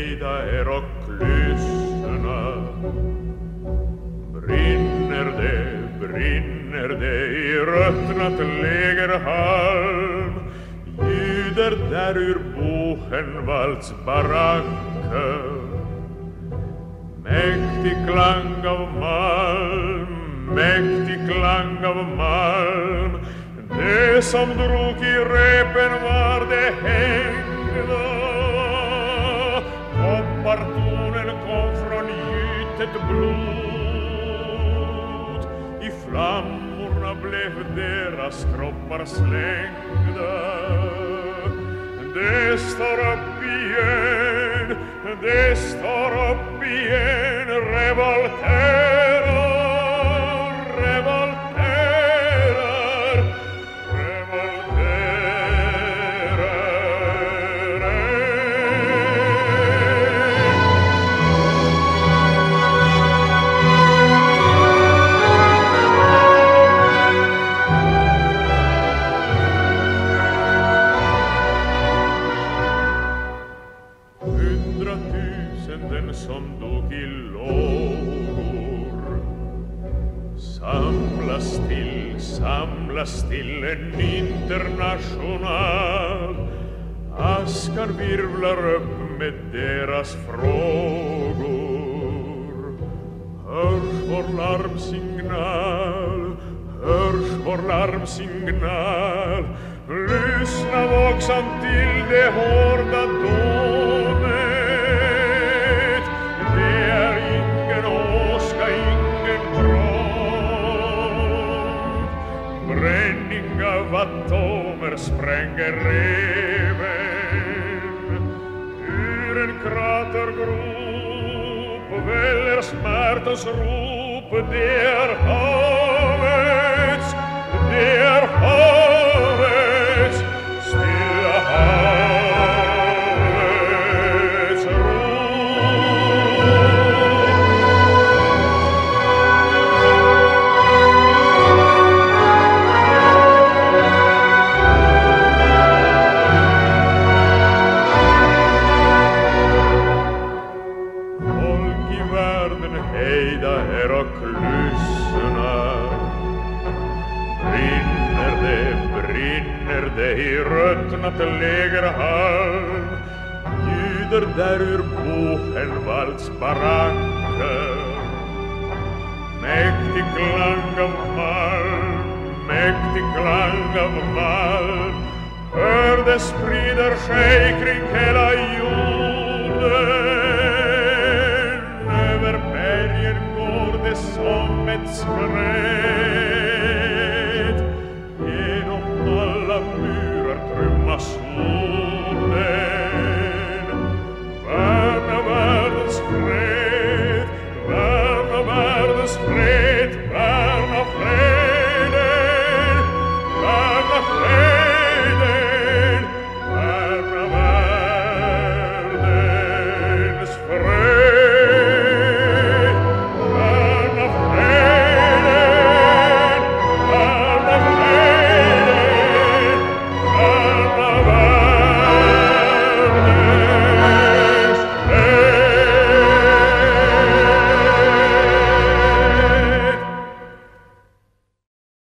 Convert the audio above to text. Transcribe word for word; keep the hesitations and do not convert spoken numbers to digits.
hejda er och lyssna. Brinner det, brinner det i ruttnat lägerhalm, ljuder där ur Buchenwalds baracker. Mäktig klang av malm, mäktig klang av malm, det som drog i repen var det hängda. Koppartonen kom från gytet blod, i flammorna blev deras kroppar slängda. Det står upp igen, det står upp igen, revolterar, revolterar, revolterar. Hundratusenden som dog i lågor samlas till, samlas till en international. Askan virvlar upp med deras frågor. Hörs vår larmsignal, hörs vår larmsignal. Lyssna vaksamt till det hårda dånet. Det är ingen åska, ingen trång. Bränning av atomer spränger reven. Ur en kratergrop väller smärtans rop. Det är havets, det är havets, stilla havets rop. Folk i världen, hejda er och lyssna. Brinner det, brinner det i ruttnat lägerhalm, ljuder där ur Buchenwalds baracker. Mäktig klang av malm, mäktig klang av malm, hör det sprider sig kring hela jorden. Över bergen går det som ett skräck.